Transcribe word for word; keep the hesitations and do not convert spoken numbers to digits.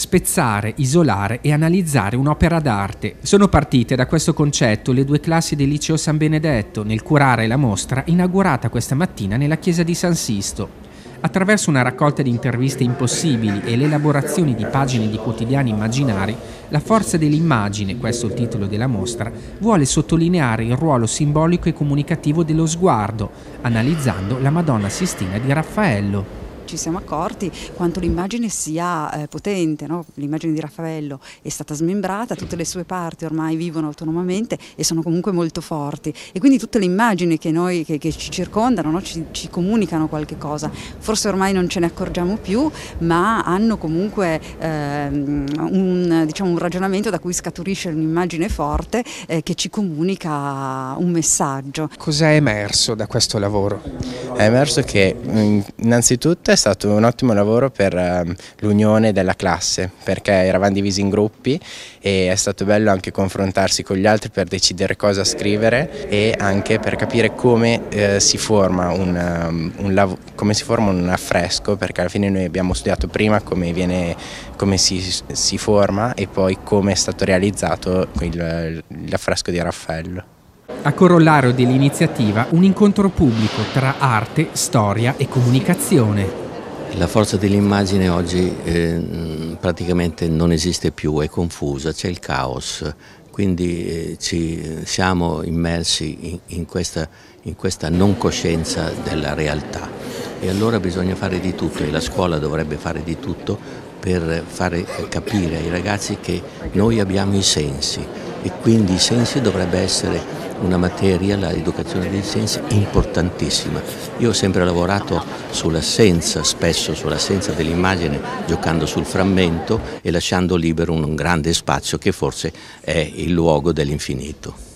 Spezzare, isolare e analizzare un'opera d'arte. Sono partite da questo concetto le due classi del Liceo San Benedetto nel curare la mostra inaugurata questa mattina nella chiesa di San Sisto. Attraverso una raccolta di interviste impossibili e l'elaborazione di pagine di quotidiani immaginari, la forza dell'immagine, questo è il titolo della mostra, vuole sottolineare il ruolo simbolico e comunicativo dello sguardo, analizzando la Madonna Sistina di Raffaello. Ci siamo accorti quanto l'immagine sia eh, potente, no? L'immagine di Raffaello è stata smembrata, tutte le sue parti ormai vivono autonomamente e sono comunque molto forti, e quindi tutte le immagini che noi che, che ci circondano, no? ci, ci comunicano qualche cosa. Forse ormai non ce ne accorgiamo più, ma hanno comunque eh, un, diciamo, un ragionamento da cui scaturisce un'immagine forte eh, che ci comunica un messaggio. Cos'è emerso da questo lavoro? È emerso che innanzitutto è stato un ottimo lavoro per uh, l'unione della classe, perché eravamo divisi in gruppi e è stato bello anche confrontarsi con gli altri per decidere cosa scrivere e anche per capire come uh, si forma un, um, un lav- come si forma un affresco, perché alla fine noi abbiamo studiato prima come, viene, come si, si forma e poi come è stato realizzato il, l'affresco di Raffaello. A corollario dell'iniziativa, un incontro pubblico tra arte, storia e comunicazione. La forza dell'immagine oggi eh, praticamente non esiste più, è confusa, c'è il caos, quindi eh, ci siamo immersi in, in, questa, in questa non coscienza della realtà, e allora bisogna fare di tutto, e la scuola dovrebbe fare di tutto per fare capire ai ragazzi che noi abbiamo i sensi, e quindi i sensi dovrebbe essere una materia, l'educazione dei sensi, importantissima. Io ho sempre lavorato sull'assenza, spesso sull'assenza dell'immagine, giocando sul frammento e lasciando libero un grande spazio che forse è il luogo dell'infinito.